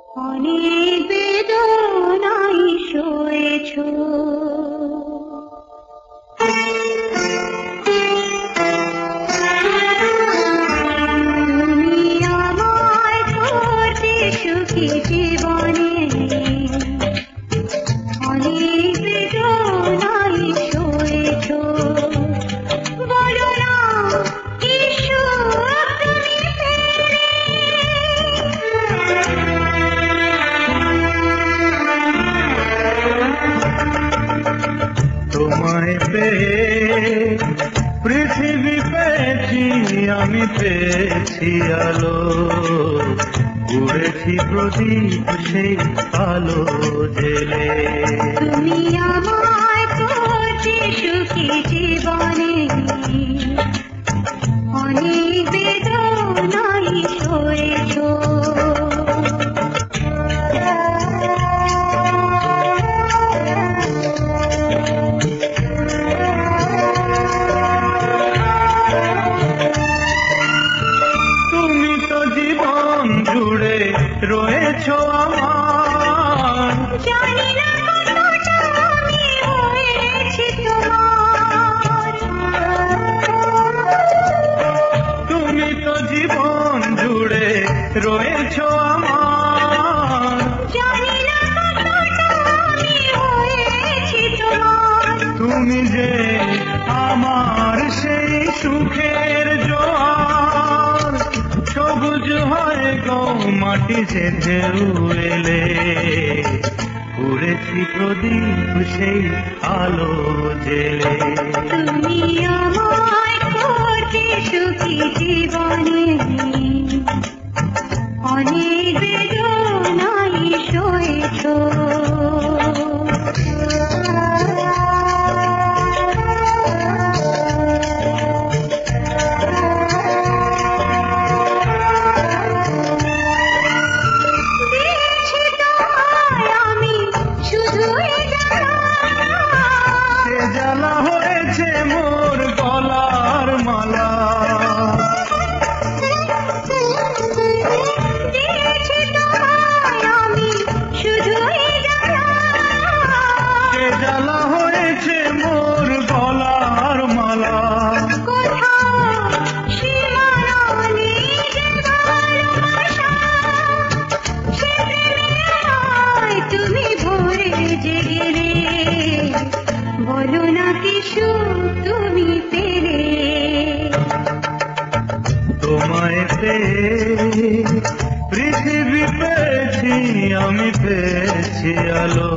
অনেক বেদনায় শুয়েছ, তুমি আমায় করতে সুখী জীবনে, অনেক বেদনায় শুয়েছ। বলো না কি সুখ তুমি পেলে, তোমায় পেয়ে পৃথিবী পেয়েছি, আমি পেয়েছি আলো, উড়েছি প্রদীপ সেই আলো জেলে। তুমি আমায় করতে সুখী জীবনে, অনেক বেদনায় শুয়েছ। তুমি তো জীবন জুড়ে রয়েছ আমার, জানি না কতটা আমি হয়েছি তোমার, তুমি তো জীবন জুড়ে রয়েছ আমার, জানি না কতটা আমি হয়েছি তোমার। তুমি যে আমার সেই সুখের জোয়ার, সবুজ হয় গো মাটি যে ঢেউ এলে, উড়েছি প্রদীপ সেই আলো জেলে। তুমি আমায় করতে সুখী জীবনে, অনেক বেদনায় শুয়েছ। দিয়েছি তোমায় আমি শুধু এই জ্বালা, সে জ্বালা হয়েছে মোর গলার মালা, দিয়েছি তোমায় আমি শুধু এই জ্বালা, সে জ্বালা হয়েছে মোর গলার মালা। কোথাও সীমানা নেই যে ভালোবাসা, সে প্রেমের হায় তুমি ভরে জেগেলে, বলো না কি সুখ তুমি পেলে। তোমায় পেয়ে পৃথিবী পেয়েছি, আমি পেয়েছি আলো,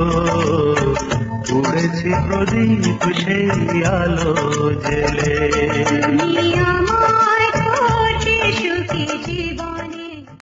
উড়েছি প্রদীপ সেই আলো জেলে। তুমি আমার